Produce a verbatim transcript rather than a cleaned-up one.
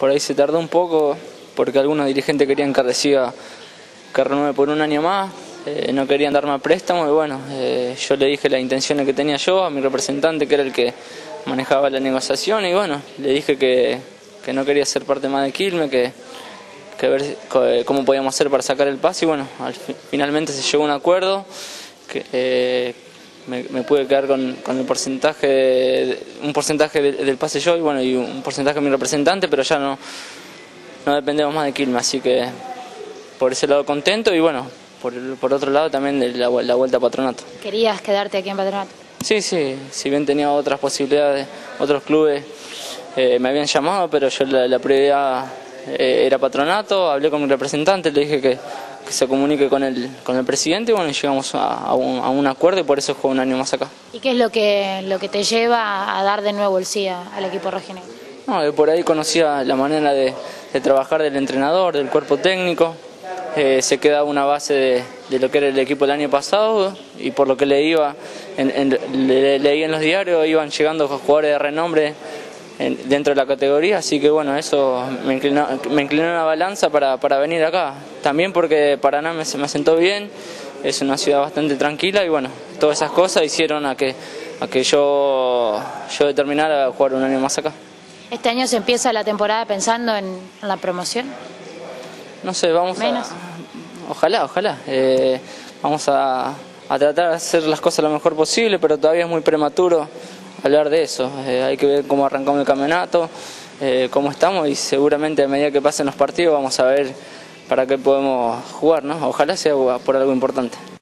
por ahí se tardó un poco porque algunos dirigentes querían que reciba, que renueve por un año más, eh, no querían darme a préstamo y bueno, eh, yo le dije las intenciones que tenía yo a mi representante, que era el que manejaba la negociación, y bueno, le dije que, que no quería ser parte más de Quilmes, que, que ver cómo podíamos hacer para sacar el pase y bueno, al, finalmente se llegó a un acuerdo, que eh, me, me pude quedar con, con el porcentaje, de, un porcentaje de, del pase yo y bueno, y un porcentaje de mi representante, pero ya no, no dependemos más de Quilmes, así que por ese lado contento y bueno, por, por otro lado también de la, la vuelta a Patronato. ¿Querías quedarte aquí en Patronato? Sí, sí, si bien tenía otras posibilidades, otros clubes eh, me habían llamado, pero yo la, la prioridad eh, era Patronato, hablé con mi representante, le dije que, que se comunique con el, con el presidente y bueno, llegamos a, a, un, a un acuerdo y por eso juego un año más acá. ¿Y qué es lo que, lo que te lleva a dar de nuevo el sí a, al equipo rojinegro? No, por ahí conocía la manera de, de trabajar del entrenador, del cuerpo técnico, eh, se queda una base de, de lo que era el equipo el año pasado y por lo que le iba, en, en, le, leí en los diarios, iban llegando jugadores de renombre en, dentro de la categoría, así que bueno, eso me inclinó, me inclinó una balanza para, para venir acá. También porque Paraná me, me sentó bien, es una ciudad bastante tranquila y bueno, todas esas cosas hicieron a que, a que yo, yo determinara jugar un año más acá. ¿Este año se empieza la temporada pensando en, en la promoción? No sé, vamos Menos. a... Ojalá, ojalá. Eh, vamos a, a tratar de hacer las cosas lo mejor posible, pero todavía es muy prematuro hablar de eso. Eh, hay que ver cómo arrancamos el campeonato, eh, cómo estamos y seguramente a medida que pasen los partidos vamos a ver para qué podemos jugar, ¿no? Ojalá sea por algo importante.